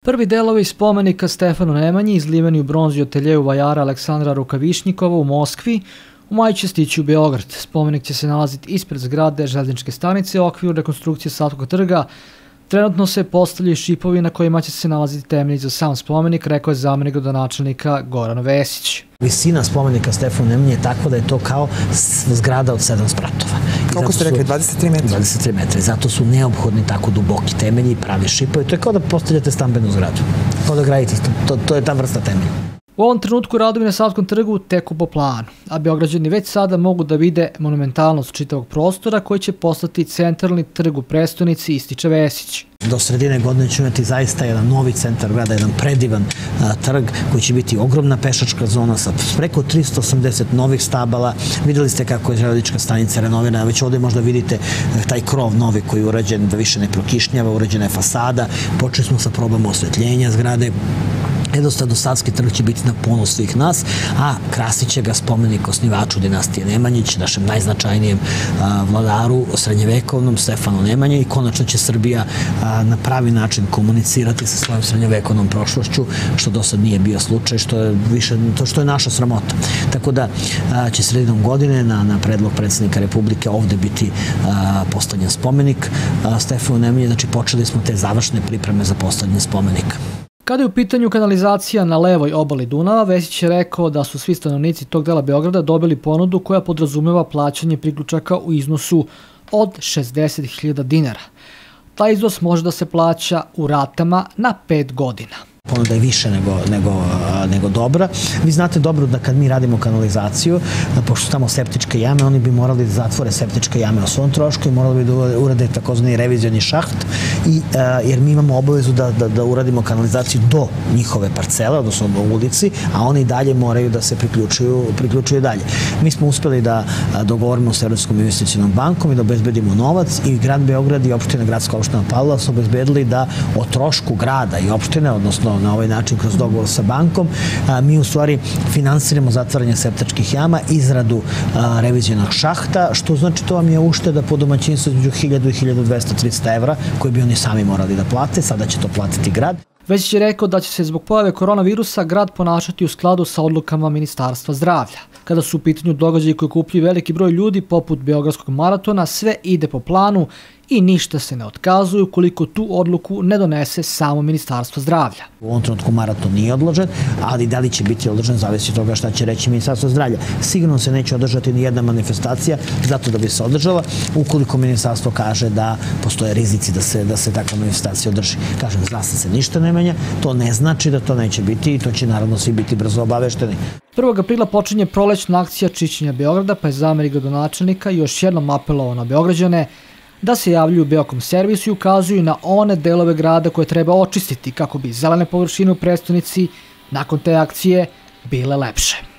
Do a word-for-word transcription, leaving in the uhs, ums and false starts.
Prvi delovi spomenika Stefanu Nemanji izliveni u bronzi u ateljeju vajara Aleksandra Rukavišnjikova u Moskvi u maju će stići u Beograd. Spomenik će se nalaziti ispred zgrade železničke stanice u okviru rekonstrukcije Savskog trga. Trenutno se postavljaju šipovi na kojima će se nalaziti temelji za sam spomenik, rekao je zamenik gradonačelnika Goran Vesić. Visina spomenika Stefanu Nemanji je tako da je to kao zgrada od sedam spratova. Koliko ste rekli? dvadeset tri metra? dvadeset tri metra. Zato su neophodni tako duboki temelji i pravi šipovi. To je kao da postavljate stambenu zgradu. Kao da gradite. To, to je ta vrsta temelja. U ovom trenutku radovi na Savskom trgu teku po planu, a Beograđani već sada mogu da vide monumentalnost čitavog prostora koji će postati centralni trg u prestonici, ističe Vesić. Do sredine godine ćemo imati zaista jedan novi centar grada, jedan predivan a, trg koji će biti ogromna pešačka zona sa preko tristo osamdeset novih stabala. Videli ste kako je železnička stanica renovirana, već ovdje možda vidite taj krov novi koji je urađen da više ne prokišnjava, urađena je fasada, počeli smo sa probama osvetljenja zgrade. Jednostavno, Savski trg će biti na ponos svih nas, a krasit će ga spomenik osnivaču dinastije Nemanjić, našem najznačajnijem a, vladaru srednjevekovnom Stefanu Nemanji, i konačno će Srbija a, na pravi način komunicirati sa svojom srednjevekovnom prošlošću, što do sad nije bio slučaj, što je više, to što je naša sramota. Tako da a, će sredinom godine na, na predlog predsjednika Republike ovde biti a, postavljen spomenik a, Stefanu Nemanji, znači počeli smo te završne pripreme za postavljanje spomenika. Kada je u pitanju kanalizacija na levoj obali Dunava, Vesić je rekao da su svi stanovnici tog dela Beograda dobili ponudu koja podrazumeva plaćanje priključaka u iznosu od šezdeset hiljada dinara. Taj iznos može da se plaća u ratama na pet godina. Ponuda je više nego, nego, nego dobra. Vi znate dobro da kad mi radimo kanalizaciju, pošto su tamo septičke jame, oni bi morali da zatvore septičke jame o svom trošku i morali bi da urade takozvani revizioni šaht, i, jer mi imamo obavezu da, da, da uradimo kanalizaciju do njihove parcele, odnosno do ulici, a oni dalje moraju da se priključuju, priključuju dalje. Mi smo uspeli da dogovorimo s Evropskom investicionom bankom i da obezbedimo novac, i grad Beograd i opština, gradska opština Palilula su obezbedili da o trošku grada i opštine, odnosno na ovaj način kroz dogovor sa bankom, mi u stvari finansiramo zatvaranje septičkih jama, izradu revizionog šahta, što znači to vam je ušteda po domaćinstvu između hiljadu i hiljadu dvesta do trista evra, koji bi oni sami morali da plate, sada će to platiti grad. Vesić je rekao da će se zbog pojave koronavirusa grad ponašati u skladu sa odlukama Ministarstva zdravlja. Kada su u pitanju događaji koji okupljaju veliki broj ljudi, poput Beogradskog maratona, sve ide po planu i ništa se ne otkazuje ukoliko tu odluku ne donese samo Ministarstvo zdravlja. U ovom trenutku maraton nije odložen, ali da li će biti odložen zavisi od toga šta će reći Ministarstvo zdravlja. Sigurno se neće održati ni jedna manifestacija zato da bi se održala, ukoliko Ministarstvo kaže da postoje rizici da se, da se takva manifestacija održi. Kažem, zdravstvo se ništa ne menja, to ne znači da to neće biti, i to će naravno svi biti brzo obavešteni. prvog aprila počinje prolećna akcija čišćenja Beograda, pa je zamenik gradonačelnika još jednom apelovao na Beograđane da se javljaju u Beokom servisu i ukazuju na one delove grada koje treba očistiti kako bi zelene površine u prestonici nakon te akcije bile lepše.